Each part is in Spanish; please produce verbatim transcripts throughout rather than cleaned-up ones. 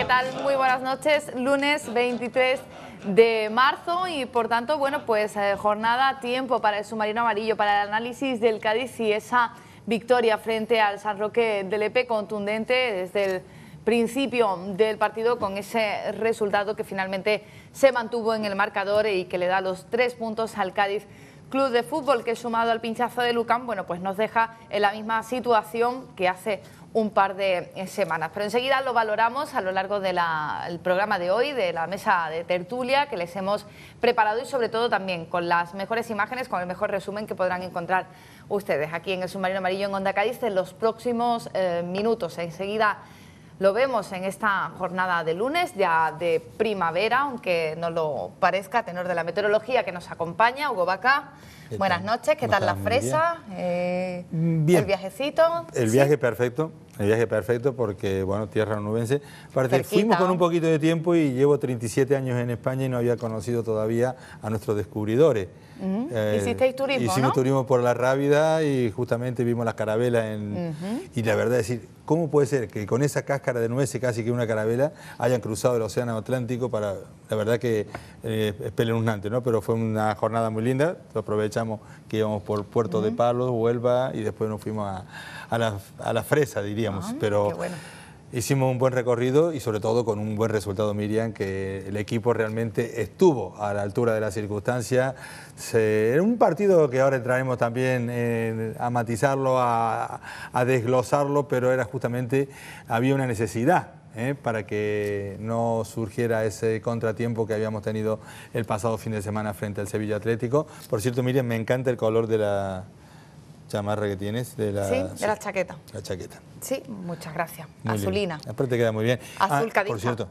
¿qué tal? Muy buenas noches. Lunes veintitrés de marzo y por tanto, bueno, pues eh, jornada, tiempo para el submarino amarillo, para el análisis del Cádiz y esa victoria frente al San Roque de Lepe, contundente desde el principio del partido, con ese resultado que finalmente se mantuvo en el marcador y que le da los tres puntos al Cádiz Club de Fútbol, que sumado al pinchazo de Lucán, bueno, pues nos deja en la misma situación que hace un par de semanas. Pero enseguida lo valoramos a lo largo del programa de hoy, de la mesa de tertulia que les hemos preparado y sobre todo también con las mejores imágenes, con el mejor resumen que podrán encontrar ustedes aquí en el Submarino Amarillo en Onda Cádiz en los próximos eh, minutos. Enseguida lo vemos en esta jornada de lunes, ya de primavera, aunque no lo parezca, a tenor de la meteorología que nos acompaña. Hugo Vaca, buenas noches, ¿qué tal la fresa? Eh, Bien. ¿El viajecito? El ¿Sí? viaje perfecto, el viaje perfecto porque, bueno, tierra onubense. Aparte, fuimos con un poquito de tiempo y llevo treinta y siete años en España y no había conocido todavía a nuestros descubridores. Uh-huh. eh, Hicisteis turismo, Hicimos ¿no? turismo por la Rábida y justamente vimos las carabelas en, uh-huh. Y la verdad es decir, ¿cómo puede ser que con esa cáscara de nueces, casi que una carabela, hayan cruzado el océano Atlántico? Para, la verdad que eh, es espeluznante, ¿no? Pero fue una jornada muy linda, lo aprovechamos que íbamos por Puerto uh-huh. de Palos, Huelva, y después nos fuimos a, a, la, a la fresa, diríamos. Uh-huh. Pero qué bueno. Hicimos un buen recorrido y sobre todo con un buen resultado, Miriam, que el equipo realmente estuvo a la altura de la circunstancia. Se, era un partido que ahora entraremos también eh, a matizarlo, a, a desglosarlo, pero era justamente, había una necesidad ¿eh? para que no surgiera ese contratiempo que habíamos tenido el pasado fin de semana frente al Sevilla Atlético. Por cierto, Miriam, me encanta el color de la chamarra que tienes. De la, sí, de sí, la chaqueta. La chaqueta. Sí, muchas gracias. Muy Azulina. Bien. Aparte queda muy bien. Azul ah, cadista. Por cierto,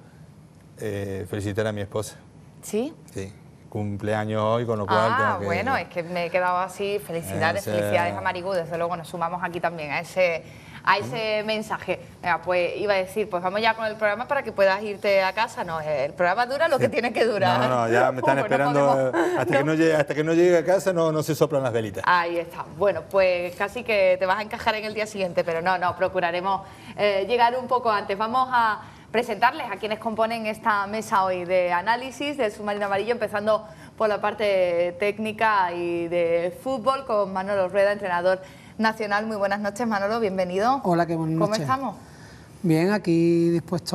eh, felicitar a mi esposa. ¿Sí? Sí. Cumpleaños hoy, con lo cual... Ah, que... bueno, es que me he quedado así. Felicidades, ese... felicidades a Marigú. Desde luego nos sumamos aquí también a ese... a ese mensaje. Venga, pues iba a decir, pues vamos ya con el programa para que puedas irte a casa. No, el programa dura lo sí. que tiene que durar. No, no, ya me están uh, esperando. No podemos... hasta, no. Que no llegue, hasta que no llegue a casa no, no se soplan las velitas. Ahí está. Bueno, pues casi que te vas a encajar en el día siguiente, pero no, no, procuraremos eh, llegar un poco antes. Vamos a presentarles a quienes componen esta mesa hoy de análisis del Submarino Amarillo, empezando por la parte técnica y de fútbol con Manolo Rueda, entrenador nacional. Muy buenas noches, Manolo, bienvenido. Hola, qué buenas noches. ¿Cómo estamos? Bien, aquí dispuesto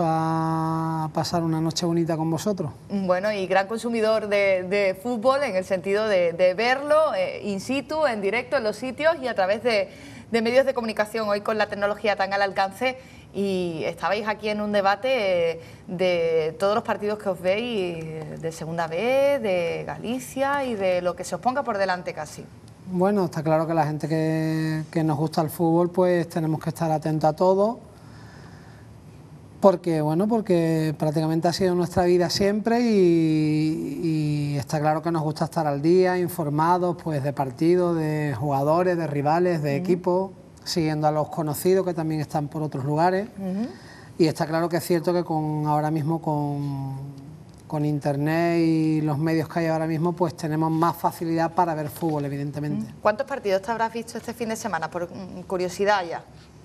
a pasar una noche bonita con vosotros. Bueno, y gran consumidor de, de fútbol en el sentido de, de verlo eh, in situ, en directo, en los sitios y a través de, de medios de comunicación, hoy con la tecnología tan al alcance. Y estabais aquí en un debate eh, de todos los partidos que os veis, de Segunda B, de Galicia y de lo que se os ponga por delante casi. Bueno, está claro que la gente que, que nos gusta el fútbol, pues tenemos que estar atentos a todo, porque bueno, porque prácticamente ha sido nuestra vida siempre y, y está claro que nos gusta estar al día, informados, pues de partidos, de jugadores, de rivales, de uh-huh. equipos, siguiendo a los conocidos que también están por otros lugares. Uh-huh. Y está claro que es cierto que con ahora mismo con con internet y los medios que hay ahora mismo, pues tenemos más facilidad para ver fútbol, evidentemente. ¿Cuántos partidos te habrás visto este fin de semana, por curiosidad ya?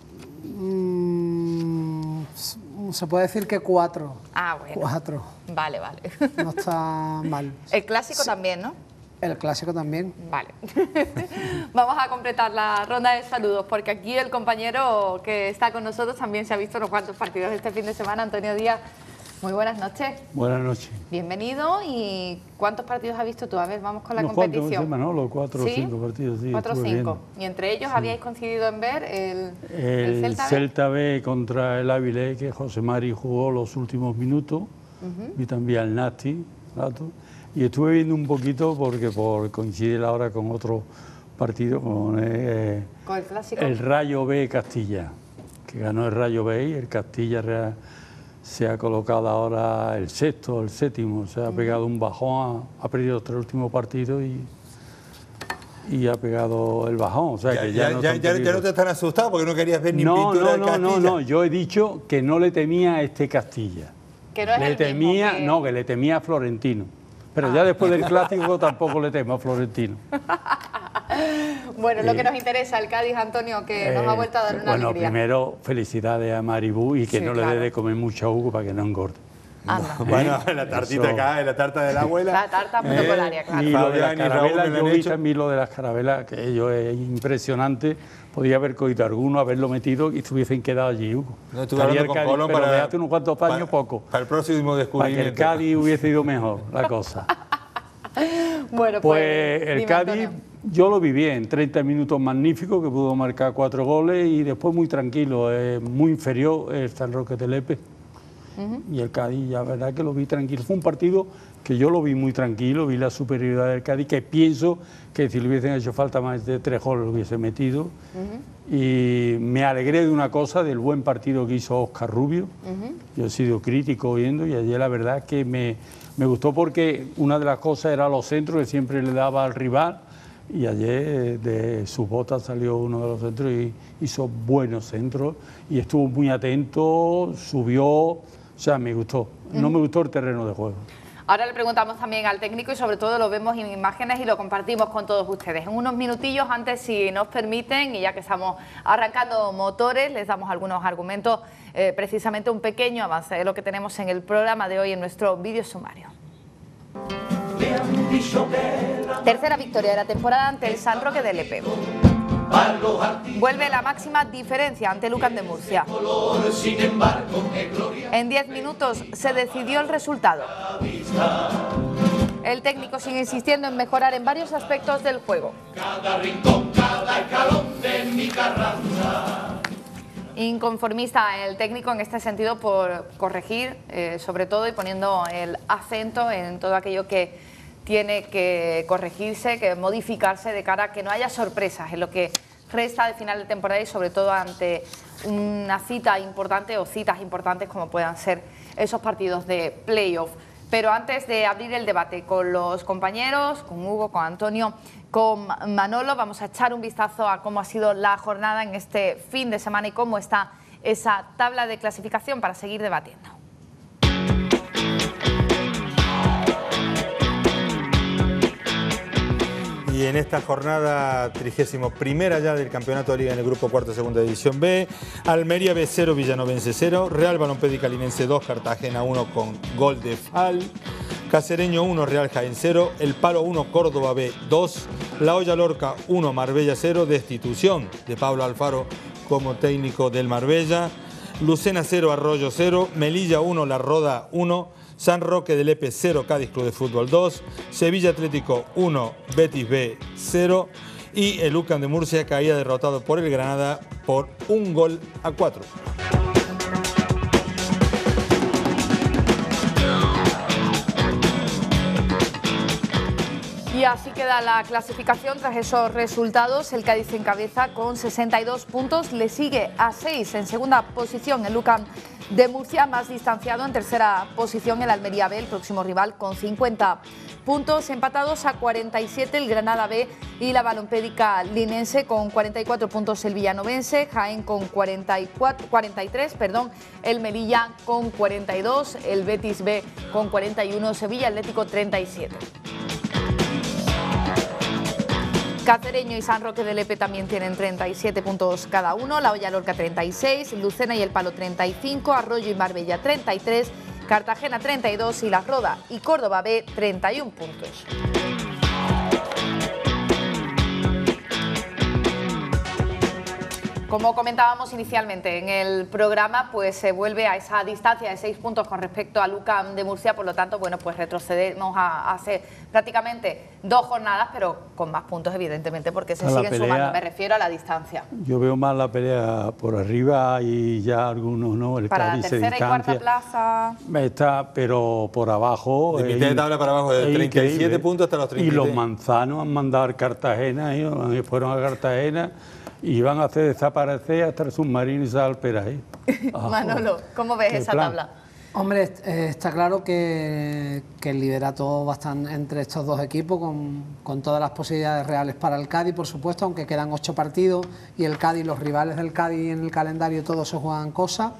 Mm, se puede decir que cuatro. Ah, bueno. Cuatro. Vale, vale. No está mal. El clásico sí. también, ¿no? El clásico también. Vale. Vamos a completar la ronda de saludos, porque aquí el compañero que está con nosotros también se ha visto unos cuantos partidos este fin de semana, Antonio Díaz. Muy buenas noches. Buenas noches. Bienvenido. ¿Y cuántos partidos has visto tú? A ver, vamos con la Unos competición. Cuantos, ¿no? Los cuatro o ¿Sí? cinco partidos, sí. Cuatro o cinco. Viendo. ¿Y entre ellos sí. habíais coincidido en ver el, el, el Celta, Celta B? B contra el Ávila, que José Mari jugó los últimos minutos. Uh-huh. Y también al Nasti, rato. Y estuve viendo un poquito porque por coincide la hora con otro partido, con, eh, ¿Con el clásico? El Rayo B Castilla, que ganó el Rayo B y el Castilla Real. Se ha colocado ahora el sexto, el séptimo, se ha pegado un bajón, ha, ha perdido los tres últimos partidos y, y ha pegado el bajón. O sea, ya, que ya, ya, no ya, ya, ya no te están asustados porque no querías ver ni no, pintura no, de no, Castilla. No, no, yo he dicho que no le temía a este Castilla. Que no es le el temía, mismo que... No, que le temía a Florentino. Pero ah. ya después del clásico tampoco le temo a Florentino. Bueno, lo que nos interesa, el Cádiz, Antonio, que nos ha vuelto a dar una bueno, alegría. Primero, felicidades a Maribú y que Sí, no claro. le dé de comer mucho a Hugo para que no engorde. Anda. Bueno, la tartita Eso. acá, la tarta de la abuela. La tarta protocolaria, claro. Y lo de las Fabián y Raúl carabelas, me lo yo han vi hecho. también lo de las carabelas, que ello es impresionante. Podía haber cogido alguno, haberlo metido y se hubiesen quedado allí, Hugo. No estuve Estaría hablando el con Cádiz, Colón pero para, de hace unos cuantos años, para- poco. para el próximo Para que descubrimiento. el Cádiz hubiese ido mejor la cosa. Bueno, pues, Pues el dime, Cádiz, Antonio. yo lo vi bien, treinta minutos magníficos, que pudo marcar cuatro goles y después muy tranquilo, eh, muy inferior el San Roque de Lepe. Y el Cádiz, ya verdad que lo vi tranquilo. Fue un partido que yo lo vi muy tranquilo, vi la superioridad del Cádiz, que pienso que si le hubiesen hecho falta más de tres goles lo hubiese metido. Y me alegré de una cosa, del buen partido que hizo Óscar Rubio. Yo he sido crítico oyendo y ayer la verdad que me, me gustó porque una de las cosas era los centros que siempre le daba al rival. Y ayer de sus botas salió uno de los centros y hizo buenos centros y estuvo muy atento, subió, o sea, me gustó. No me gustó el terreno de juego. Ahora le preguntamos también al técnico y sobre todo lo vemos en imágenes y lo compartimos con todos ustedes. En unos minutillos antes, si nos permiten, y ya que estamos arrancando motores, les damos algunos argumentos, eh, precisamente un pequeño avance de lo que tenemos en el programa de hoy en nuestro vídeo sumario. Tercera victoria de la temporada ante el San Roque de Lepe. Vuelve la máxima diferencia ante Lucan de Murcia. En diez minutos se decidió el resultado. El técnico sigue insistiendo en mejorar en varios aspectos del juego. Inconformista el técnico en este sentido por corregir, eh, sobre todo, y poniendo el acento en todo aquello que tiene que corregirse, que modificarse de cara a que no haya sorpresas en lo que resta de final de temporada y sobre todo ante una cita importante o citas importantes como puedan ser esos partidos de playoff. Pero antes de abrir el debate con los compañeros, con Hugo, con Antonio, con Manolo, vamos a echar un vistazo a cómo ha sido la jornada en este fin de semana y cómo está esa tabla de clasificación para seguir debatiendo. Y en esta jornada trigésimo primera ya del Campeonato de Liga en el Grupo Cuarto Segunda División B, Almería B cero, Villanovense cero, Real Balompédica Linense dos, Cartagena uno con gol de Fal, Cacereño uno, Real Jaén cero, El Palo uno, Córdoba B dos, La Hoya Lorca uno, Marbella cero, destitución de Pablo Alfaro como técnico del Marbella, Lucena cero, Arroyo cero, Melilla uno, La Roda uno, San Roque de Lepe cero, Cádiz Club de Fútbol dos, Sevilla Atlético uno, Betis B cero y el Lucan de Murcia caía derrotado por el Granada por un gol a cuatro. Y así queda la clasificación tras esos resultados. El Cádiz encabeza con sesenta y dos puntos, le sigue a seis en segunda posición el Lucan de Murcia, más distanciado en tercera posición el Almería B, el próximo rival, con cincuenta puntos, empatados a cuarenta y siete el Granada B y la Balompédica Linense con cuarenta y cuatro puntos el Villanovense, Jaén con cuarenta y cuatro, cuarenta y tres, perdón, el Melilla con cuarenta y dos, el Betis B con cuarenta y uno, Sevilla Atlético treinta y siete. Cacereño y San Roque de Lepe también tienen treinta y siete puntos cada uno, La Hoya Lorca treinta y seis, Lucena y El Palo treinta y cinco, Arroyo y Marbella treinta y tres, Cartagena treinta y dos y La Roda y Córdoba B treinta y uno puntos. Como comentábamos inicialmente en el programa, pues se vuelve a esa distancia de seis puntos con respecto a Lucan de Murcia, por lo tanto, bueno, pues retrocedemos a hace prácticamente dos jornadas, pero con más puntos, evidentemente, porque se A la siguen pelea, sumando, me refiero a la distancia. Yo veo más la pelea por arriba y ya algunos no, el Para la Cádiz se tercera y cuarta distancia. plaza. Está, pero por abajo. De es mitad de tabla para abajo, de es treinta y siete increíble. puntos hasta los treinta y tres. Y los manzanos han mandado a Cartagena, ellos fueron a Cartagena y van a hacer desaparecer hasta el submarino y se Alpera ahí. Manolo, ¿cómo ves Qué esa plan. tabla? Hombre, eh, está claro que, que el liderato va a estar entre estos dos equipos con, con todas las posibilidades reales para el Cádiz, por supuesto, aunque quedan ocho partidos y el Cádiz, los rivales del Cádiz en el calendario todos se juegan cosas,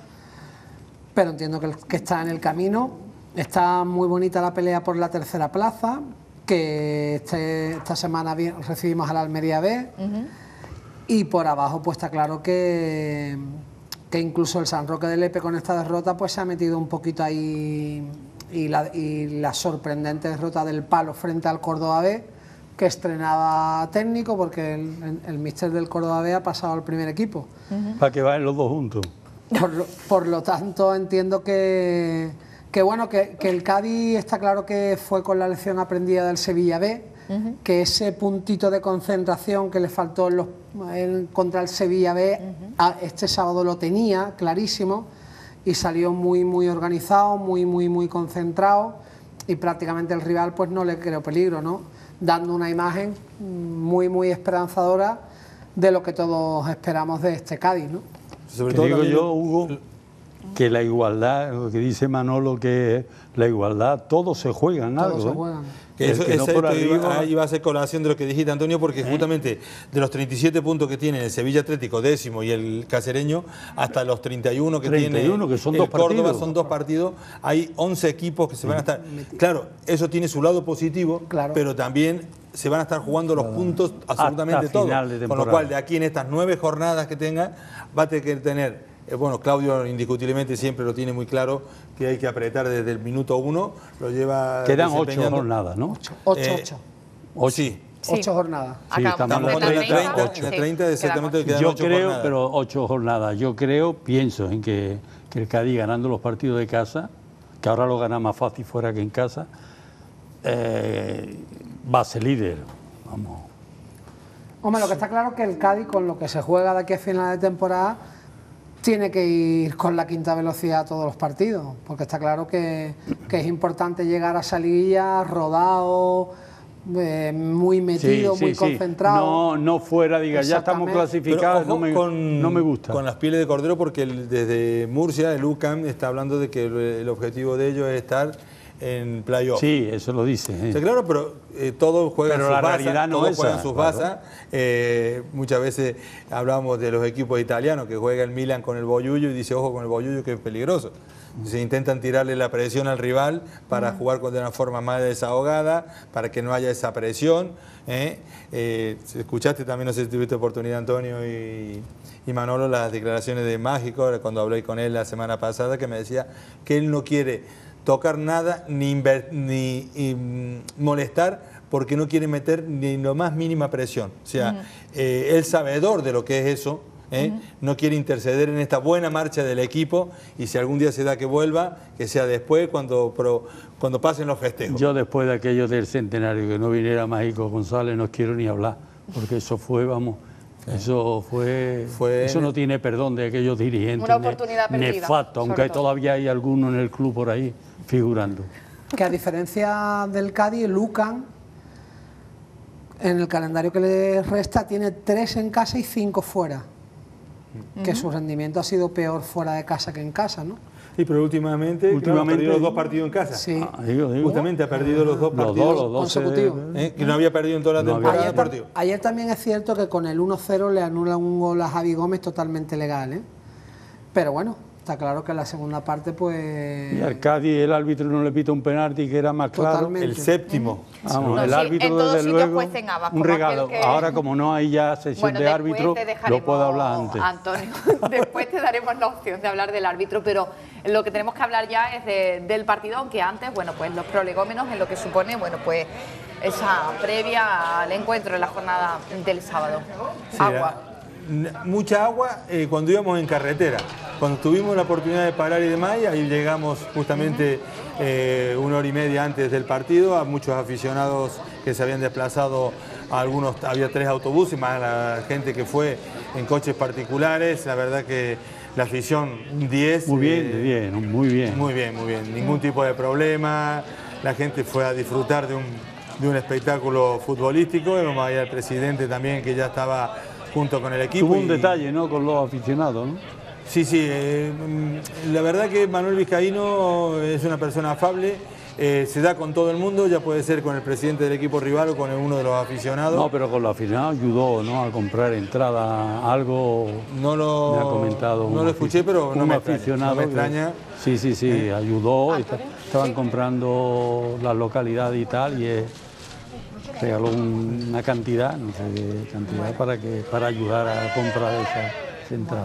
pero entiendo que, que está en el camino. Está muy bonita la pelea por la tercera plaza, que este, esta semana vi- recibimos a la Almería B. Ujú. Y por abajo pues está claro que, que incluso el San Roque de Lepe con esta derrota pues se ha metido un poquito ahí, y la, y la sorprendente derrota del Palo frente al Córdoba B, que estrenaba técnico porque el, el míster del Córdoba B ha pasado al primer equipo. Para que vayan los dos juntos. Por lo, por lo tanto entiendo que, que bueno, que, que el Cádiz está claro que fue con la lección aprendida del Sevilla B, uh-huh. que ese puntito de concentración que le faltó en los, en, contra el Sevilla B, uh-huh. a, este sábado lo tenía clarísimo y salió muy muy organizado, muy muy muy concentrado, y prácticamente el rival pues no le creó peligro, ¿no? Dando una imagen muy muy esperanzadora de lo que todos esperamos de este Cádiz, ¿no? Sobre Que todo digo también yo, lo- Hugo, que la igualdad, lo que dice Manolo, que la igualdad, todos se juegan Todos algo. se ¿eh? juegan. Que El eso, que no eso por esto iba, arriba- ah, iba a ser colación de lo que dijiste, Antonio, porque justamente de los treinta y siete puntos que tiene el Sevilla Atlético décimo y el Cacereño, hasta los treinta y uno que treinta y uno, tiene que son el dos Córdoba, partidos. son dos partidos, hay once equipos que se van a estar... Claro, eso tiene su lado positivo, Claro. pero también se van a estar jugando los puntos absolutamente Hasta todos. final de Con lo temporada. cual, de aquí en estas nueve jornadas que tenga, va a tener que tener... Eh, Bueno, Claudio indiscutiblemente siempre lo tiene muy claro, que hay que apretar desde el minuto uno, lo lleva Quedan ocho desempeñando. jornadas, ¿no? Ocho, Eh, ocho. Ocho. Sí. Sí. Ocho jornadas. Sí, Acabamos estamos en en la la treinta, treinta, en la sí, treinta exactamente quedamos. quedan Yo ocho creo, jornadas. pero ocho jornadas. Yo creo, pienso en que, que el Cádiz ganando los partidos de casa, que ahora lo gana más fácil fuera que en casa, eh, va a ser líder. Vamos. Hombre, lo que está claro es que el Cádiz, con lo que se juega de aquí a final de temporada, tiene que ir con la quinta velocidad a todos los partidos, porque está claro que, que es importante llegar a Saliguilla rodado, eh, muy metido, Sí, sí, muy sí. concentrado. No, no fuera, diga, ya estamos Exactamente. Pero clasificados, ojo no me, con, no me gusta. con las pieles de cordero, porque el- desde Murcia, el U C A M está hablando de que el, el objetivo de ellos es estar en playoff. Sí, eso lo dice. O ¿eh? sea, claro, pero eh, todos juegan Pero sus la bazas, realidad no todos es juegan esa, sus claro. bazas. Eh, muchas veces hablamos de los equipos italianos, que juega el Milan con el Boyullo y dice, ojo con el Boyullo que es peligroso. Se intentan tirarle la presión al rival para jugar de una forma más desahogada, para que no haya esa presión. ¿eh? Eh, escuchaste también, no sé si tuviste oportunidad, Antonio y, y Manolo, las declaraciones de Mágico, cuando hablé con él la semana pasada, que me decía que él no quiere tocar nada ni, inver- ni y, mm, molestar, porque no quiere meter ni lo más mínima presión. O sea, uh-huh. eh, él sabedor de lo que es eso, ¿eh? uh-huh. no quiere interceder en esta buena marcha del equipo, y si algún día se da que vuelva, que sea después, cuando, pro, cuando pasen los festejos. Yo después de aquello del centenario, que no viniera Mágico González, no quiero ni hablar, porque eso fue, vamos... Eso fue, Fue- eso no tiene perdón de aquellos dirigentes. Una oportunidad ne- perdida, nefasto, aunque sobre todo. todavía hay alguno en el club por ahí figurando. Que a diferencia del Cádiz, el U C A M, en el calendario que le resta, tiene tres en casa y cinco fuera. Uh-huh. Que su rendimiento ha sido peor fuera de casa que en casa, ¿no? Sí, pero últimamente, Últimamente- claro, ha perdido los dos partidos en casa. Sí. Ah, digo, digo. Justamente ha perdido los dos Los partidos dos, los dos. consecutivos. ¿eh? que no había perdido en toda la No había temporada Ayer, tam- deportiva. ayer también es cierto que con el uno cero le anula un gol a Javi Gómez totalmente legal, ¿eh? Pero bueno, está claro que en la segunda parte, pues... Y al Cádiz el árbitro no le pita un penalti que era más claro. Totalmente. El séptimo. Vamos, No, el sí, árbitro en todos desde sitios luego, cuecen habas, un como regalo. aquel que- Ahora como no hay ya sesión Bueno, de después árbitro, te lo dejaremos, puedo hablar antes. Antonio, después te daremos la opción de hablar del árbitro, pero lo que tenemos que hablar ya es de- del partido, aunque antes, bueno, pues los prolegómenos en lo que supone, bueno, pues esa previa al encuentro en la jornada del sábado. Sí, Agua. n- mucha agua eh, cuando íbamos en carretera. Cuando tuvimos la oportunidad de parar y demás, y ahí llegamos justamente eh, una hora y media antes del partido, a muchos aficionados que se habían desplazado, a algunos, había tres autobuses, más la gente que fue en coches particulares. La verdad que la afición, un diez. Muy bien, eh, bien, muy bien. Muy bien, muy bien. Ningún tipo de problema. La gente fue a disfrutar de un, de un espectáculo futbolístico. Vemos ahí al presidente también, que ya estaba junto con el equipo. Tuvo un y- detalle, ¿no?, con los aficionados, ¿no? Sí, sí. eh, mm, la verdad que Manuel Vizcaíno es una persona afable. eh, se da con todo el mundo, ya puede ser con el presidente del equipo rival o con uno de los aficionados. No, pero con los aficionados ayudó, ¿no?, a comprar entrada, algo. No lo, Me ha comentado no un lo escuché, pero no un me extraña. aficionado No me que- extraña. ¿Eh? Sí, sí, sí, ayudó. y Antonio, estaban sí. comprando las localidades y tal, y es, regaló una cantidad, no sé qué cantidad, para, que, para ayudar a comprar esa, esa entrada.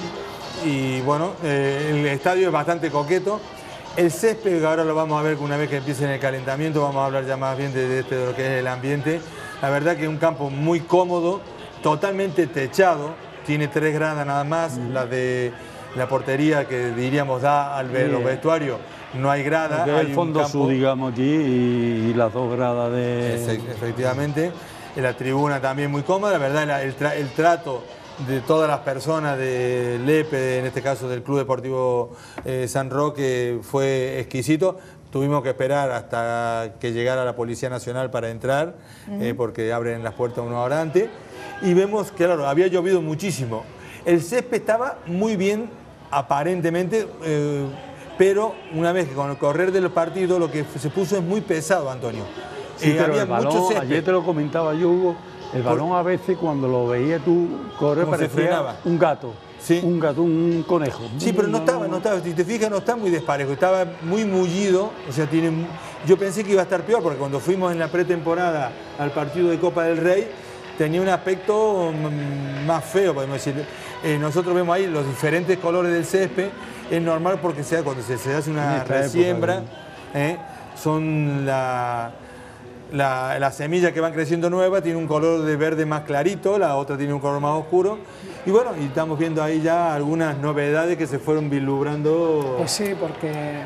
Y bueno, eh, el estadio es bastante coqueto. El césped, que ahora lo vamos a ver una vez que empiece el calentamiento, vamos a hablar ya más bien de, de, este, de lo que es el ambiente. La verdad que es un campo muy cómodo, totalmente techado, tiene tres gradas nada más, mm. la de la portería que diríamos da al ver los vestuarios, no hay grada. Hay el fondo sur, digamos, allí y, y las dos gradas de... Es, efectivamente, la tribuna también muy cómoda, la verdad el, tra el trato de todas las personas de Lepe, en este caso del Club Deportivo eh, San Roque, fue exquisito. Tuvimos que esperar hasta que llegara la Policía Nacional para entrar, uh-huh. eh, porque abren las puertas una hora antes. Y vemos que, claro, había llovido muchísimo. El césped estaba muy bien, aparentemente, eh, pero una vez que con el correr de los partidos lo que se puso es muy pesado, Antonio. Sí, eh, pero había el balón, mucho césped. Ayer te lo comentaba yo, Hugo, el balón Por... a veces cuando lo veías tú correr parecía un gato. Sí. Un gato, un conejo. Sí, pero no estaba, no estaba, si te fijas, no está muy desparejo, estaba muy mullido, o sea, tiene, yo pensé que iba a estar peor, porque cuando fuimos en la pretemporada al partido de Copa del Rey, tenía un aspecto más feo, podemos decir. Eh, nosotros vemos ahí los diferentes colores del césped, es normal porque sea, cuando se, se hace una resiembra, eh, son la... La, la semilla que van creciendo nueva tiene un color de verde más clarito, la otra tiene un color más oscuro. Y bueno, y estamos viendo ahí ya algunas novedades que se fueron vislumbrando. Pues sí, porque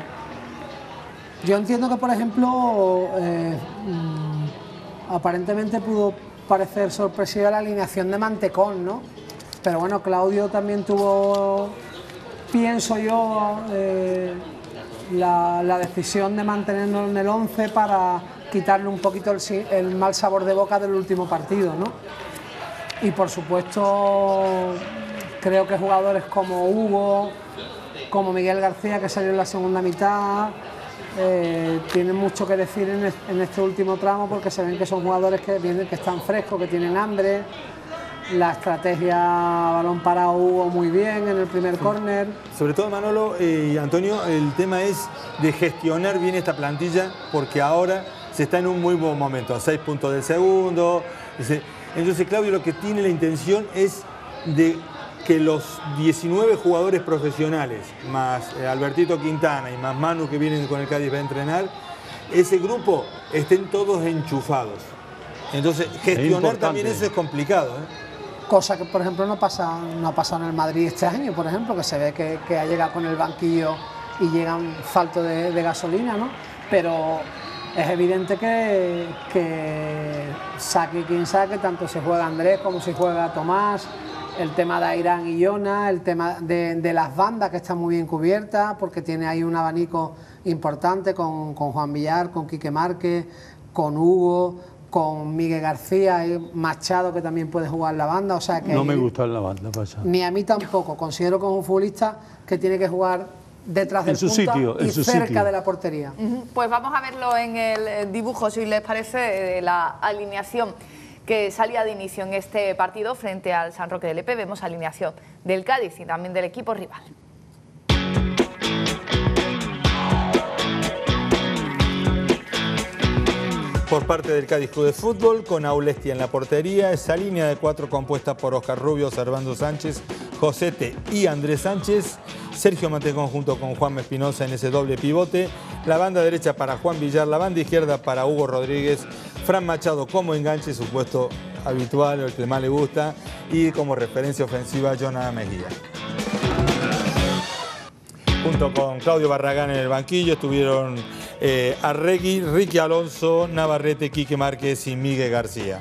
yo entiendo que, por ejemplo, eh, mmm, aparentemente pudo parecer sorpresiva la alineación de Mantecón, ¿no? Pero bueno, Claudio también tuvo, pienso yo, eh, la, la decisión de mantenernos en el once para quitarle un poquito el, el mal sabor de boca del último partido, ¿no? Y por supuesto creo que jugadores como Hugo, como Miguel García, que salió en la segunda mitad, eh, tienen mucho que decir en, en este último tramo, porque se ven que son jugadores que vienen, que están frescos, que tienen hambre. La estrategia balón parado Hugo muy bien en el primer sí. córner. Sobre todo, Manolo eh, y Antonio, el tema es de gestionar bien esta plantilla, porque ahora se está en un muy buen momento, a seis puntos del segundo. Entonces Claudio lo que tiene la intención es de que los diecinueve jugadores profesionales, más Albertito Quintana y más Manu que vienen con el Cádiz a entrenar, ese grupo estén todos enchufados. Entonces gestionar también eso es complicado, ¿eh? Cosa que por ejemplo no pasa, no ha pasado en el Madrid este año, por ejemplo, que se ve que, que ha llegado con el banquillo y llegan falto de, de gasolina, ¿no? Pero es evidente que, que saque quien saque, tanto se juega Andrés como se juega Tomás, el tema de Airán y Yona, el tema de, de las bandas que están muy bien cubiertas, porque tiene ahí un abanico importante con, con Juan Villar, con Quique Márquez, con Hugo, con Miguel García, y Machado, que también puede jugar la banda. O sea que no me gusta la banda, pasa. Ni a mí tampoco. Considero que es un futbolista que tiene que jugar detrás del punta sitio, y cerca sitio. de la portería. Uh-huh. Pues vamos a verlo en el dibujo, si les parece, de la alineación que salía de inicio en este partido frente al San Roque de Lepe. Vemos alineación del Cádiz y también del equipo rival. Por parte del Cádiz Club de Fútbol, con Aulesti en la portería, esa línea de cuatro compuesta por Oscar Rubio, Servando Sánchez, Josete y Andrés Sánchez, Sergio Mantecón junto con Juan Espinosa en ese doble pivote, la banda derecha para Juan Villar, la banda izquierda para Hugo Rodríguez, Fran Machado como enganche, su puesto habitual, el que más le gusta, y como referencia ofensiva Jonah Mejía. Junto con Claudio Barragán en el banquillo estuvieron eh, Arregui, Ricky Alonso, Navarrete, Quique Márquez y Miguel García.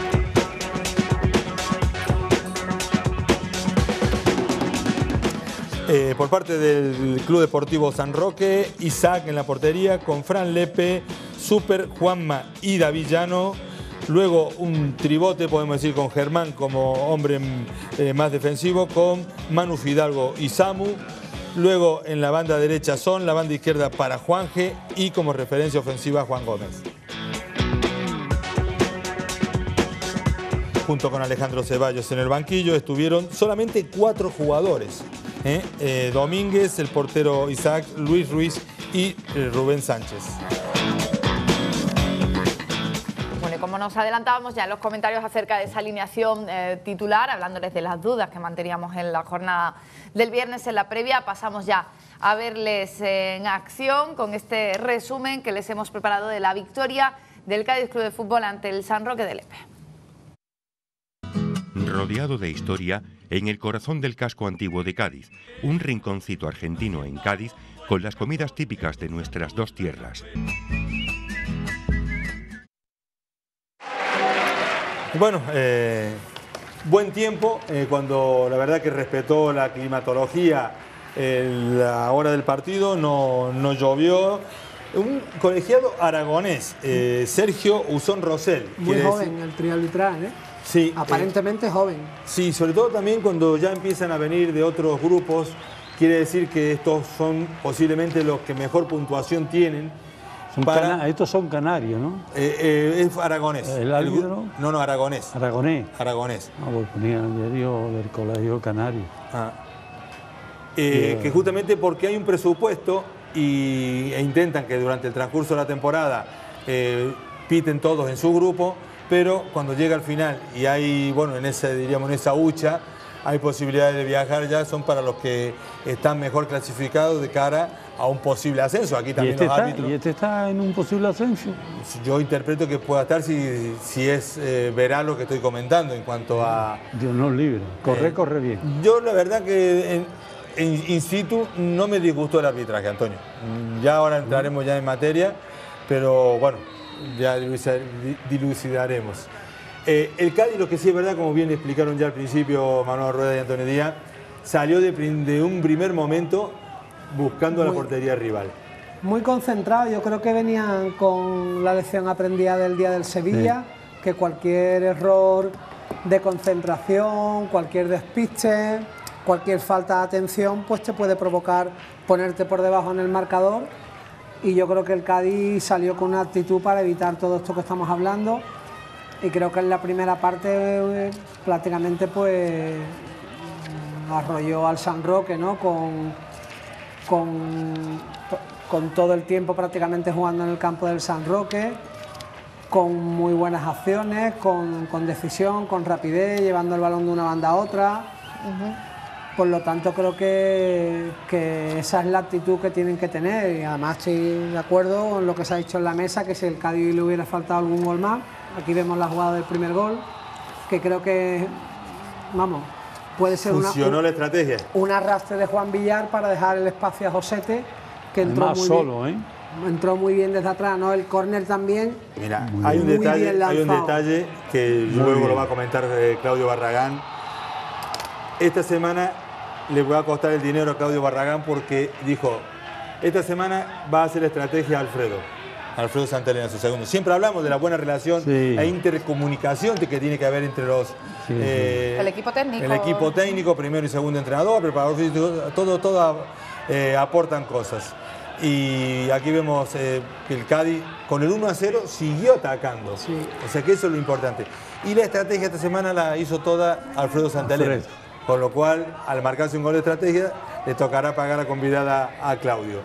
Eh, por parte del Club Deportivo San Roque, Isaac en la portería con Fran Lepe, Super, Juanma y David Llano. Luego un tribote, podemos decir, con Germán como hombre eh, más defensivo, con Manu Fidalgo y Samu. Luego en la banda derecha Son, la banda izquierda para Juanje y como referencia ofensiva Juan Gómez. Junto con Alejandro Ceballos en el banquillo estuvieron solamente cuatro jugadores. ¿eh? Eh, Domínguez, el portero Isaac, Luis Ruiz y eh, Rubén Sánchez. Bueno, como como nos adelantábamos ya en los comentarios acerca de esa alineación eh, titular, hablándoles de las dudas que manteníamos en la jornada del viernes en la previa, pasamos ya a verles en acción con este resumen que les hemos preparado de la victoria del Cádiz Club de Fútbol ante el San Roque de Lepe. Rodeado de historia, en el corazón del casco antiguo de Cádiz, un rinconcito argentino en Cádiz con las comidas típicas de nuestras dos tierras. Bueno, eh, buen tiempo, eh, cuando la verdad que respetó la climatología eh, la hora del partido, no, no llovió. Un colegiado aragonés, eh, Sergio Usón Rosell. Muy joven decir... el trío arbitral, ¿eh? Sí. Aparentemente eh, joven. Sí, sobre todo también cuando ya empiezan a venir de otros grupos, quiere decir que estos son posiblemente los que mejor puntuación tienen. Son para... cana... Estos son canarios, ¿no? Eh, eh, es aragonés. ¿El árbitro? El... No, no, aragonés. ¿Aragonés? Aragonés. Ah, pues ponía el diario del colegio canario. Ah. Eh, yeah. Que justamente porque hay un presupuesto y, e intentan que durante el transcurso de la temporada eh, piten todos en su grupo, pero cuando llega al final y hay, bueno, en esa, diríamos, en esa hucha, hay posibilidades de viajar ya, son para los que están mejor clasificados de cara a un posible ascenso. Aquí también ¿Y este los está, árbitros. ¿Y este está en un posible ascenso? Yo interpreto que pueda estar si, si es eh, veraz lo que estoy comentando en cuanto a... Dios nos libre, corre, eh, corre bien. Yo la verdad que en, en in situ no me disgustó el arbitraje, Antonio. Ya ahora entraremos ya en materia, pero bueno, ya dilucidaremos. Eh, el Cádiz, lo que sí es verdad, como bien explicaron ya al principio Manuel Rueda y Antonio Díaz, salió de, de un primer momento buscando muy, la portería rival. Muy concentrado, yo creo que venían con la lección aprendida del día del Sevilla, sí. Que cualquier error de concentración, cualquier despiste, cualquier falta de atención, pues te puede provocar ponerte por debajo en el marcador. Y yo creo que el Cádiz salió con una actitud para evitar todo esto que estamos hablando. Y creo que en la primera parte eh, prácticamente pues arrolló al San Roque, ¿no? Con, con, con todo el tiempo prácticamente jugando en el campo del San Roque, con muy buenas acciones, con, con decisión, con rapidez, llevando el balón de una banda a otra. Uh-huh. Por lo tanto creo que, que esa es la actitud que tienen que tener, y además estoy de acuerdo con lo que se ha dicho en la mesa, que si el Cádiz le hubiera faltado algún gol más. Aquí vemos la jugada del primer gol, que creo que, vamos, puede ser funcionó una, la estrategia. Un arrastre de Juan Villar para dejar el espacio a Josete, que entró muy solo, bien, ¿eh? entró muy bien desde atrás, ¿no? El córner también. Mira, hay un, detalle, hay un detalle que muy luego bien. Lo va a comentar eh, Claudio Barragán. Esta semana le va a costar el dinero a Claudio Barragán porque dijo, esta semana va a hacer estrategia Alfredo. Alfredo Santelena, su segundo. Siempre hablamos de la buena relación sí. e intercomunicación que tiene que haber entre los... Sí, eh, el equipo técnico. El equipo técnico, primero y segundo entrenador, preparador físico, todo, todo eh, aportan cosas. Y aquí vemos eh, que el Cádiz con el uno a cero siguió atacando. Sí. O sea que eso es lo importante. Y la estrategia esta semana la hizo toda Alfredo Santelena. Alfredo. Con lo cual, al marcarse un gol de estrategia, le tocará pagar la convidada a Claudio.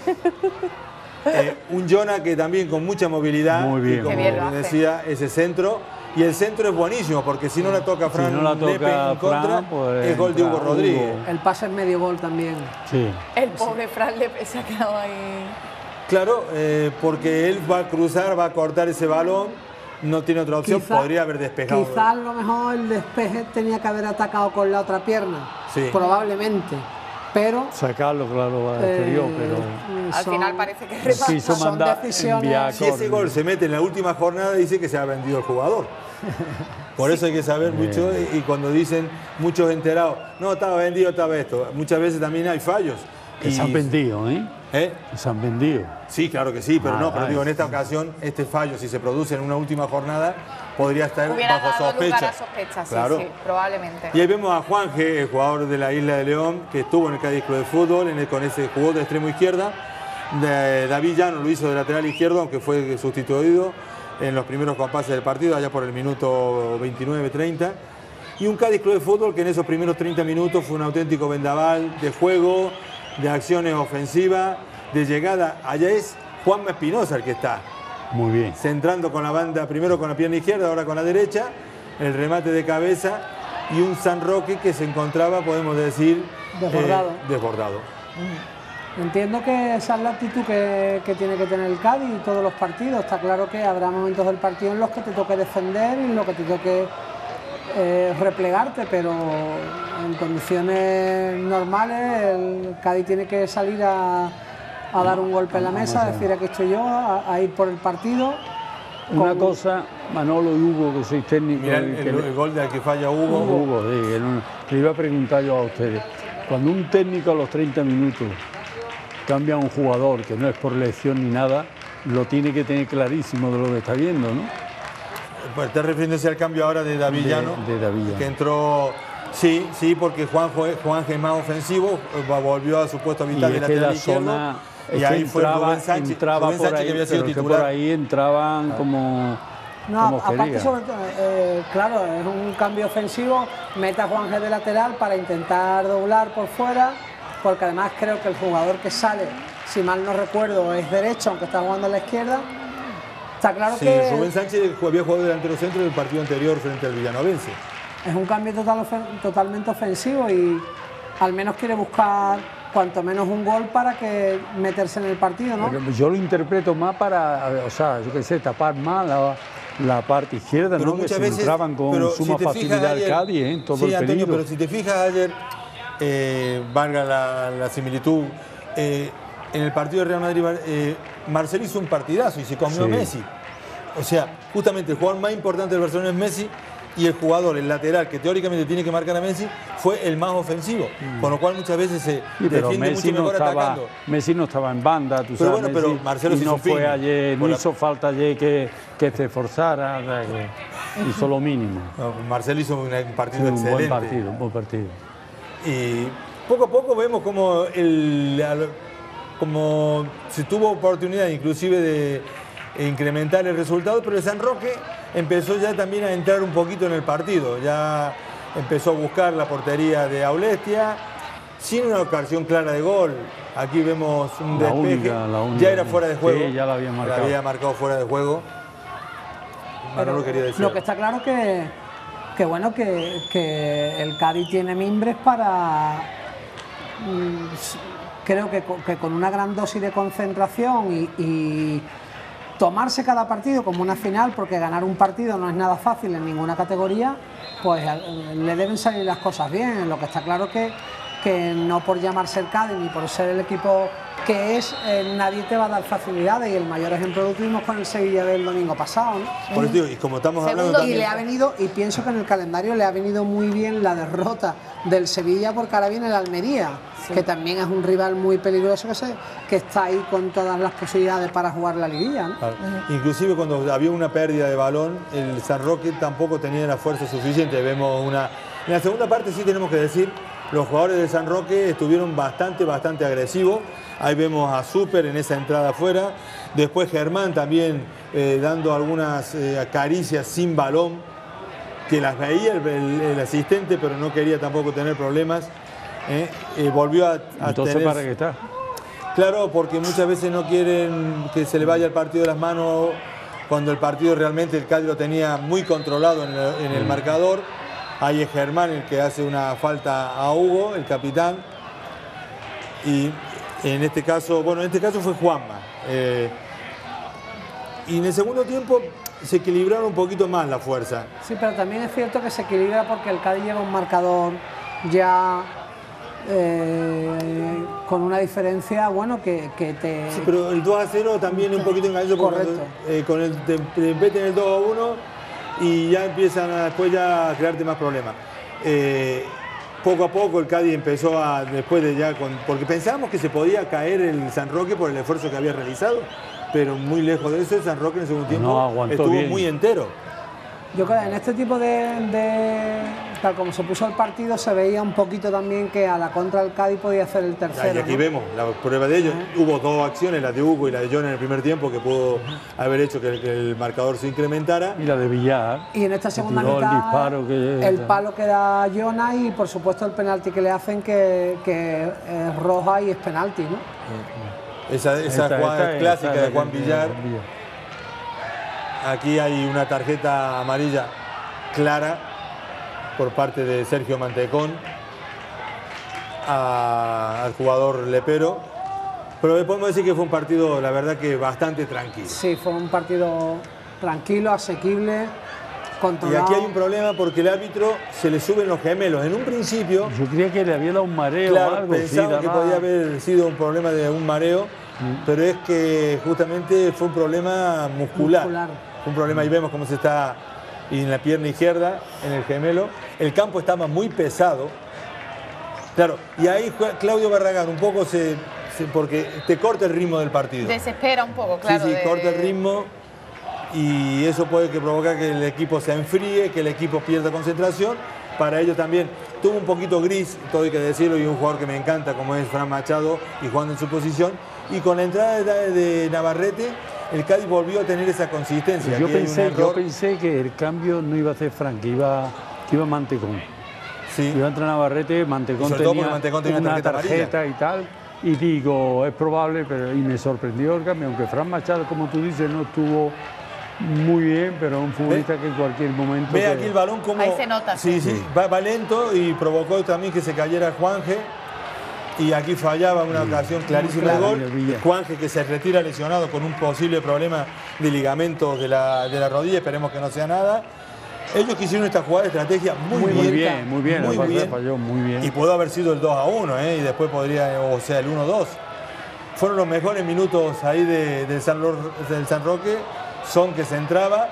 Eh, un Jonah que también con mucha movilidad, muy bien, y como bien decía, ese centro, y el centro es buenísimo porque si no la toca Fran si no la toca Lepe en contra, Fran, pues es gol de Hugo Rodríguez. El pase es medio gol también. Sí. El pobre Fran Lepe se ha quedado ahí. Claro, eh, porque él va a cruzar, va a cortar ese balón, no tiene otra opción, quizá, podría haber despejado. Quizás a lo mejor el despeje tenía que haber atacado con la otra pierna, sí. Probablemente. Pero sacarlo, claro, al exterior, eh, pero al final parece que quiso son decisiones. Si ese gol se mete en la última jornada, dice que se ha vendido el jugador. Por eso hay que saber mucho, y cuando dicen muchos enterados, no, estaba vendido, estaba esto. Muchas veces también hay fallos. Que y... se han vendido, ¿eh? ¿Eh? Se han vendido. Sí, claro que sí, pero ah, no, pero digo, en esta ocasión, este fallo, si se produce en una última jornada, podría estar Hubiera bajo dado sospecha. Lugar a sospecha, claro. Sí, sí, probablemente. Y ahí vemos a Juanje, el jugador de la Isla de León, que estuvo en el Cádiz Club de Fútbol, en el, con ese jugó de extremo izquierda. De, David Llano lo hizo de lateral izquierdo, aunque fue sustituido en los primeros compases del partido, allá por el minuto veintinueve treinta. Y un Cádiz Club de Fútbol que en esos primeros treinta minutos fue un auténtico vendaval de juego, de acciones ofensivas, de llegada. Allá es Juanma Espinosa el que está. Muy bien. Centrando con la banda, primero con la pierna izquierda, ahora con la derecha, el remate de cabeza y un San Roque que se encontraba, podemos decir, Desbordado. Eh, desbordado. Entiendo que esa es la actitud que, que tiene que tener el Cádiz en todos los partidos. Está claro que habrá momentos del partido en los que te toque defender y en los que te toque eh, replegarte, pero en condiciones normales el Cádiz tiene que salir a, a dar un golpe en la mesa, a decir aquí estoy yo, a, a ir por el partido. Una con... cosa, Manolo y Hugo, que sois técnicos. Mirá el, que el, le... el gol de que falla Hugo. Hugo, Hugo sí, que no, le iba a preguntar yo a ustedes. Cuando un técnico a los treinta minutos cambia a un jugador, que no es por elección ni nada, lo tiene que tener clarísimo de lo que está viendo, ¿no? Pues está refiriéndose al cambio ahora de Davillano, de, de Davillano. que entró, sí, sí, porque Juanjo, Juanje es más ofensivo, volvió a su puesto habitual de lateral izquierdo. Zona, y ahí que fue entraba, Rubén Sánchez, entraba Rubén por Sánchez ahí, que había sido pero que titular. por ahí entraban como, No, como aparte quería. sobre todo, eh, claro, es un cambio ofensivo, mete a Juanje de lateral para intentar doblar por fuera, porque además creo que el jugador que sale, si mal no recuerdo, es derecho, aunque está jugando a la izquierda. Está claro Sí, que Rubén Sánchez había jugado delantero centro del partido anterior frente al Villanovense. es un cambio total, totalmente ofensivo y al menos quiere buscar cuanto menos un gol para que meterse en el partido, ¿no? Pero yo lo interpreto más para, o sea, yo qué sé, tapar más la, la parte izquierda, Pero ¿no? Que muchas se veces, entraban con pero suma si te facilidad fijas al ayer- Cádiz, ¿eh? En todo sí, el Antonio, peligro. pero si te fijas ayer, eh, valga la, la similitud, eh, en el partido de Real Madrid, eh, Marcel hizo un partidazo y se comió a Sí. Messi. O sea, justamente el jugador más importante del Barcelona es Messi y el jugador, el lateral, que teóricamente tiene que marcar a Messi, fue el más ofensivo. Con lo cual muchas veces se Sí, pero defiende Messi mucho no, mejor estaba, atacando. Messi no estaba en banda, tú Pero sabes, bueno, pero Messi, Marcelo y se no hizo un fue fin. ayer, no Por la- hizo falta ayer que, que se esforzara, o sea, que hizo lo mínimo. No, Marcel hizo un partido Sí, un excelente. buen partido, un buen partido. Y poco a poco vemos como, el, al- como se tuvo oportunidad inclusive de incrementar el resultado, pero el San Roque empezó ya también a entrar un poquito en el partido, ya empezó a buscar la portería de Aulestia, sin una ocasión clara de gol. Aquí vemos un La despeje, única, la única. ya era fuera de juego, Sí, ya la había marcado. había marcado fuera de juego. Manolo Pero quería decir. lo que está claro que, que bueno, que, que el Cádiz tiene mimbres para, mm, s- creo que, co- que con una gran dosis de concentración y, y tomarse cada partido como una final, porque ganar un partido no es nada fácil en ninguna categoría, pues al- le deben salir las cosas bien. Lo que está claro que, que no por llamarse el Cádiz ni por ser el equipo que es, eh, nadie te va a dar facilidades, y el mayor ejemplo lo tuvimos con el Sevilla del domingo pasado, ¿no? Por eso digo, y como estamos Segundo hablando Y también, le ha venido, y pienso que en el calendario le ha venido muy bien la derrota del Sevilla, porque ahora viene el Almería, que también es un rival muy peligroso, que, se, que está ahí con todas las posibilidades para jugar la liguilla, ¿no? Claro. Inclusive cuando había una pérdida de balón, el San Roque tampoco tenía la fuerza suficiente. Vemos una. En la segunda parte sí tenemos que decir, los jugadores del San Roque estuvieron bastante, bastante agresivos. Ahí vemos a Super en esa entrada afuera. Después Germán también eh, dando algunas eh, caricias sin balón, que las veía el, el- el asistente, pero no quería tampoco tener problemas. Eh, eh, volvió a, a Entonces, tener... ¿para qué está? Claro, porque muchas veces no quieren que se le vaya el partido de las manos cuando el partido realmente el Cádiz lo tenía muy controlado en el, en el marcador. Ahí es Germán el que hace una falta a Hugo, el capitán. Y en este caso, bueno, en este caso fue Juanma. Eh, y en el segundo tiempo se equilibraron un poquito más la fuerza. Sí, pero también es cierto que se equilibra porque el Cádiz lleva un marcador ya eh, con una diferencia, bueno, que, que te... Sí, pero el dos a cero también es un poquito engañoso porque Correcto. cuando, eh, con el te, te meten el dos a uno y ya empiezan a, después ya a crearte más problemas. Eh, poco a poco el Cádiz empezó a, después de ya, con, porque pensábamos que se podía caer el San Roque por el esfuerzo que había realizado, pero muy lejos de eso, el San Roque en el segundo tiempo No, aguantó estuvo bien. muy entero. Yo creo que en este tipo de, de- tal como se puso el partido, se veía un poquito también que a la contra el Cádiz podía hacer el tercero, Y aquí ¿no? vemos la prueba de ello. Hubo dos acciones, la de Hugo y la de John en el primer tiempo, que pudo haber hecho que el, que el marcador se incrementara. Y la de Villar. Y en esta segunda tiró el mitad, disparo que- el palo que da Jonas y por supuesto el penalti que le hacen, que, que es roja y es penalti, ¿no? Esa, esa Esta- jugada esta- clásica esta de Juan que- Villar. aquí hay una tarjeta amarilla clara por parte de Sergio Mantecón a, al jugador lepero, pero podemos decir que fue un partido, la verdad, que bastante tranquilo. Sí, fue un partido tranquilo, asequible, Y controlado. aquí hay un problema porque el árbitro se le suben los gemelos. En un principio, Yo creía que le había dado un mareo claro, o algo. pensaban sí, que daba- podía haber sido un problema de un mareo, Mm. pero es que justamente fue un problema muscular. Muscular. Fue un problema, ahí vemos cómo se está en la pierna izquierda, en el gemelo. El campo estaba muy pesado. Claro, y ahí jue- Claudio Barragán un poco se, se- porque te corta el ritmo del partido. Desespera un poco, claro. sí, sí, de- corta el ritmo y eso puede que provocar que el equipo se enfríe, que el equipo pierda concentración. Para ello también tuvo un poquito gris, todo hay que decirlo, y un jugador que me encanta como es Fran Machado y jugando en su posición. Y con la entrada de, de Navarrete, el Cádiz volvió a tener esa consistencia. Yo Aquí hay un pensé, yo error. pensé que el cambio no iba a hacer Frank, que iba, que iba Mantecón. Sí. Iba a entrar Navarrete, Mantecón Y sobre todo tenía, porque Mantecón tenía una una tarjeta tarjeta y tal. Y digo, es probable, pero y me sorprendió el cambio, aunque Fran Machado, como tú dices, no estuvo muy bien, pero un futbolista que en cualquier momento... Ve te- aquí el balón como... Ahí se nota, Sí, sí. sí, va, va lento y provocó también que se cayera Juanje. Y aquí fallaba una ocasión clarísima de claro, gol. Villa, Villa. Juanje que se retira lesionado con un posible problema de ligamentos de la, de la rodilla, esperemos que no sea nada. Ellos quisieron esta jugada de estrategia muy, Muy bien. bien, muy bien, muy la pasada bien. falló muy bien. Y pudo haber sido el dos a uno, ¿eh? Y después podría, o sea, el uno a dos. Fueron los mejores minutos ahí de- del, San Ro- del San Roque. Son que se entraba.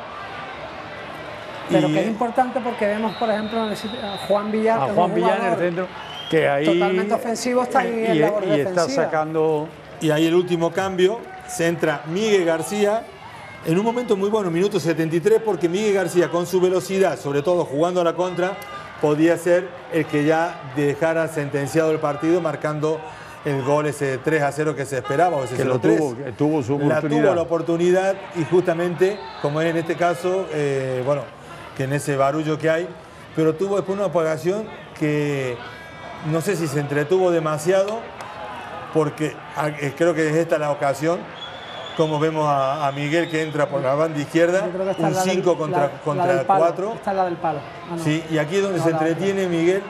Pero Y- que es importante porque vemos, por ejemplo, en el sitio- a Juan Villar, A que es Juan un Villar en el jugador centro, que ahí... totalmente ofensivo, está ahí en y, labor y está defensiva. sacando... Y ahí el último cambio, se entra Miguel García en un momento muy bueno, minuto setenta y tres, porque Miguel García con su velocidad, sobre todo jugando a la contra, podía ser el que ya dejara sentenciado el partido, marcando el gol ese de tres a cero que se esperaba, o ese Que lo cero tres. tuvo, que tuvo su La oportunidad. tuvo la oportunidad y justamente, como es en este caso, eh, bueno, que en ese barullo que hay, pero tuvo después una apagación que no sé si se entretuvo demasiado, porque ah, eh, creo que es esta la ocasión, como vemos a, a Miguel que entra por la banda izquierda, Yo creo que esta un es la del- cinco contra, la- la contra del palo. cuatro. Esta es la del palo. Ah, no. Sí, y aquí es donde No, se la otra. entretiene Miguel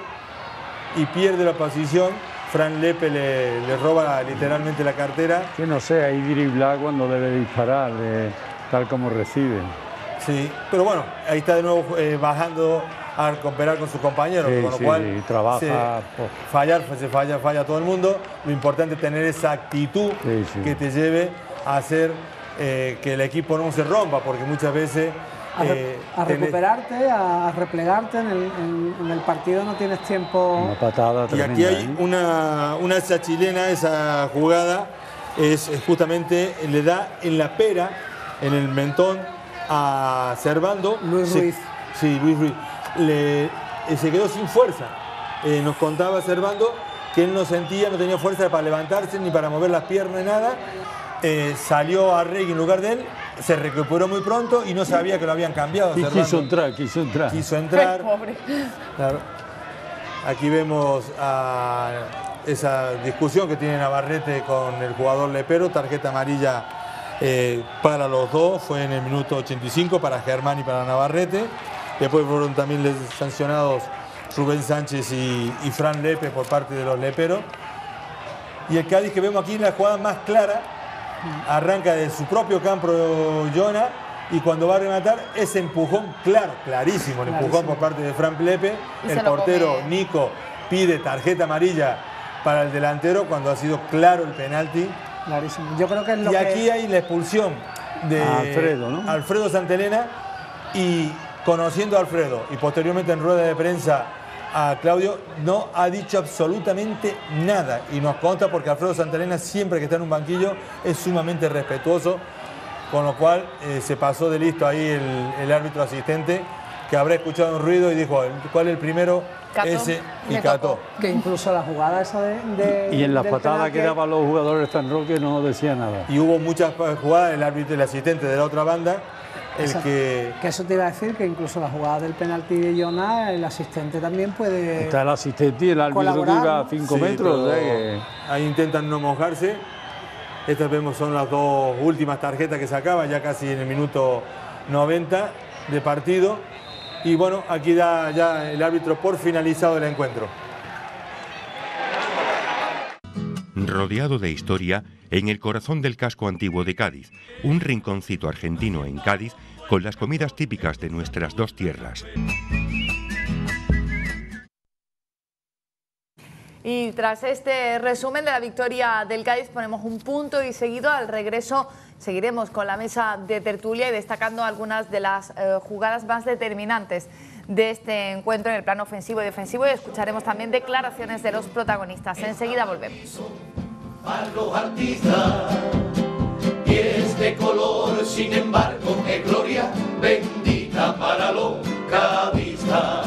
y pierde la posición. Fran Lepe le, le roba literalmente la cartera. Que no sé, ahí driblar cuando debe disparar, de- tal como recibe. Sí, pero bueno, ahí está de nuevo eh, bajando a cooperar con sus compañeros, Sí, con lo sí, cual sí, trabaja, se- pues. fallar, se falla, falla todo el mundo. Lo importante es tener esa actitud Sí, sí. que te lleve a hacer eh, que el equipo no se rompa, porque muchas veces A, re- eh, a tenés- recuperarte, a, a replegarte en el, en- en el partido no tienes tiempo. Una patada Y tremenda. aquí hay ¿eh? una, una esa chilena, esa jugada, es, es justamente, le da en la pera, en el mentón a Servando. Luis Se- Ruiz. Sí, Luis Ruiz. Le, eh, se quedó sin fuerza. Eh, nos contaba Servando que él no sentía, no tenía fuerza para levantarse ni para mover las piernas ni nada. Eh, salió a Regui en lugar de él, se recuperó muy pronto y no sabía que lo habían cambiado. a Y Servando. quiso entrar, quiso entrar. Quiso entrar. Pobre. Claro. Aquí vemos a esa discusión que tiene Navarrete con el jugador lepero, tarjeta amarilla eh, para los dos, fue en el minuto ochenta y cinco para Germán y para Navarrete. Después fueron también les- sancionados Rubén Sánchez y, y Fran Lepe por parte de los leperos. Y el Cádiz que vemos aquí en la jugada más clara, arranca de su propio campo Jonah y cuando va a rematar ese empujón claro, clarísimo, el empujón Clarísimo. por parte de Fran Lepe. Y El se lo portero come. Nico pide tarjeta amarilla para el delantero cuando ha sido claro el penalti. Clarísimo. Yo creo que es lo Y que... aquí hay la expulsión de A Alfredo, ¿no? Alfredo Santelena, y conociendo a Alfredo y posteriormente en rueda de prensa a Claudio, no ha dicho absolutamente nada y nos consta porque Alfredo Santelena siempre que está en un banquillo es sumamente respetuoso, con lo cual eh, se pasó de listo ahí el, el árbitro asistente que habrá escuchado un ruido y dijo, ¿cuál es el primero? Cató. Ese, y Le cató. tocó. que incluso la jugada esa de... de- Y en las del patadas penal que daban los jugadores de San Roque no decía nada. Y hubo muchas jugadas, el árbitro, el asistente de la otra banda, el Exacto. que... Que eso te iba a decir, que incluso la jugada del penalti de Jonah, el asistente también puede... Está el asistente y el árbitro que colaborar, iba a ¿no? cinco Sí, metros. pero o sea que- ahí intentan no mojarse. Estas vemos son las dos últimas tarjetas que sacaba, ya casi en el minuto noventa de partido. Y bueno, aquí da ya el árbitro por finalizado el encuentro. Rodeado de historia, en el corazón del casco antiguo de Cádiz, un rinconcito argentino en Cádiz con las comidas típicas de nuestras dos tierras. Y tras este resumen de la victoria del Cádiz ponemos un punto y seguido al regreso seguiremos con la mesa de tertulia y destacando algunas de las eh, jugadas más determinantes de este encuentro en el plano ofensivo y defensivo y escucharemos también declaraciones de los protagonistas. Enseguida volvemos. A los artistas y este color, sin embargo, es gloria bendita para los cadistas.